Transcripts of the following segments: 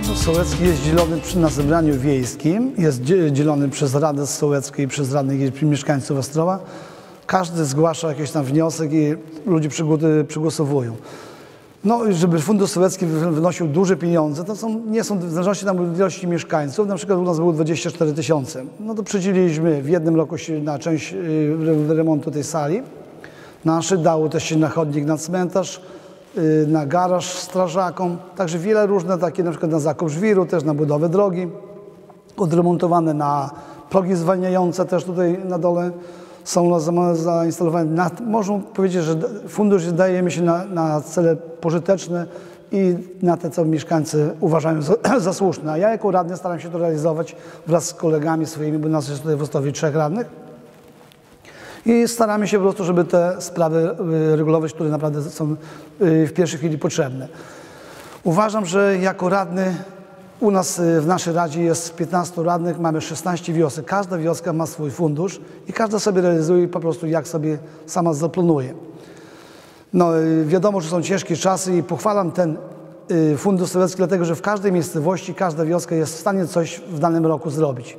Sołecki jest dzielony na zebraniu wiejskim, jest dzielony przez Radę Sołecką i przez radnych i mieszkańców Ostrowa. Każdy zgłasza jakiś tam wniosek i ludzie przygłosowują. No, żeby Fundusz Sołecki wynosił duże pieniądze, to nie są w zależności od ilości mieszkańców, na przykład u nas było 24 000. No to przydzieliliśmy w jednym roku na część remontu tej sali naszej, dało też się na chodnik, na cmentarz, na garaż strażakom, także wiele różne takie, na przykład na zakup żwiru, też na budowę drogi, odremontowane na progi zwalniające też tutaj na dole są zainstalowane. Można powiedzieć, że fundusz dajemy się na cele pożyteczne i na te, co mieszkańcy uważają za słuszne. A ja jako radny staram się to realizować wraz z kolegami swoimi, bo nas jest tutaj w Ostrowie 3 radnych. I staramy się po prostu, żeby te sprawy regulować, które naprawdę są w pierwszej chwili potrzebne. Uważam, że jako radny u nas w naszej Radzie jest 15 radnych, mamy 16 wiosek. Każda wioska ma swój fundusz i każda sobie realizuje po prostu jak sobie sama zaplanuje. No, wiadomo, że są ciężkie czasy i pochwalam ten Fundusz Sołecki, dlatego że w każdej miejscowości, każda wioska jest w stanie coś w danym roku zrobić.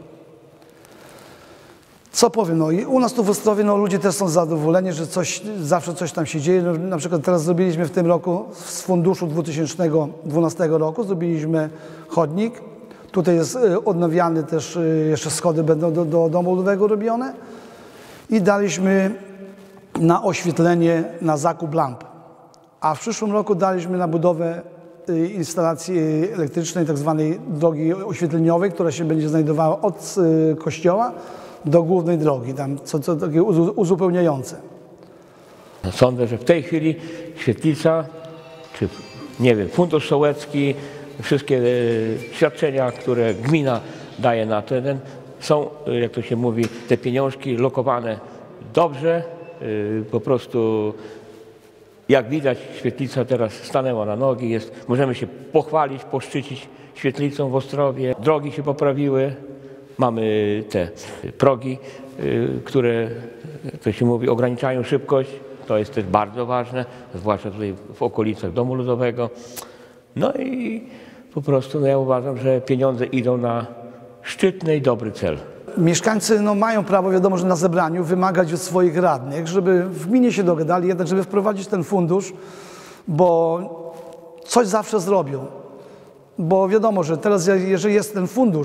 Co powiem, no i u nas tu w Ostrowie ludzie też są zadowoleni, że zawsze coś tam się dzieje. Na przykład teraz zrobiliśmy w tym roku z funduszu 2012 roku zrobiliśmy chodnik. Tutaj jest odnawiany też, jeszcze schody będą do domu ludowego robione. I daliśmy na oświetlenie, na zakup lamp. A w przyszłym roku daliśmy na budowę instalacji elektrycznej, tak zwanej drogi oświetleniowej, która się będzie znajdowała od kościoła do głównej drogi, tam co takie uzupełniające. Sądzę, że w tej chwili świetlica, czy nie wiem, Fundusz Sołecki, wszystkie świadczenia, które gmina daje na ten, są, jak to się mówi, te pieniążki lokowane dobrze, po prostu jak widać świetlica teraz stanęła na nogi, możemy się pochwalić, poszczycić świetlicą w Ostrowie, drogi się poprawiły. Mamy te progi, które, to się mówi, ograniczają szybkość. To jest też bardzo ważne, zwłaszcza tutaj w okolicach Domu Ludowego. No i po prostu ja uważam, że pieniądze idą na szczytny i dobry cel. Mieszkańcy mają prawo, wiadomo, że na zebraniu wymagać od swoich radnych, żeby w gminie się dogadali, jednak żeby wprowadzić ten fundusz, bo coś zawsze zrobią. Bo wiadomo, że teraz, jeżeli jest ten fundusz,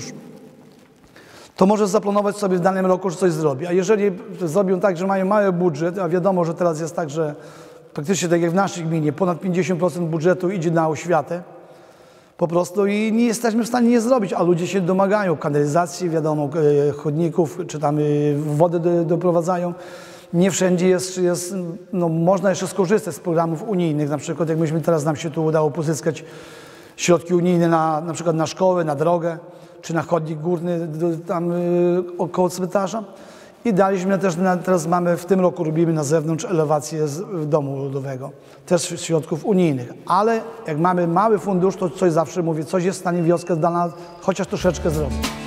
to może zaplanować sobie w danym roku, że coś zrobi. A jeżeli zrobią tak, że mają mały budżet, a wiadomo, że teraz jest tak, że praktycznie tak jak w naszej gminie, ponad 50% budżetu idzie na oświatę po prostu i nie jesteśmy w stanie nie zrobić, a ludzie się domagają kanalizacji, wiadomo, chodników, czy tam wody doprowadzają. Nie wszędzie jest można jeszcze skorzystać z programów unijnych, na przykład jak teraz nam się tu udało pozyskać środki unijne na przykład na szkołę, na drogę, czy na chodnik górny tam około cmentarza. I daliśmy też, teraz w tym roku robimy na zewnątrz elewację z Domu Ludowego, też środków unijnych. Ale jak mamy mały fundusz, to coś zawsze mówię, coś jest w stanie wioska dana chociaż troszeczkę zrobić.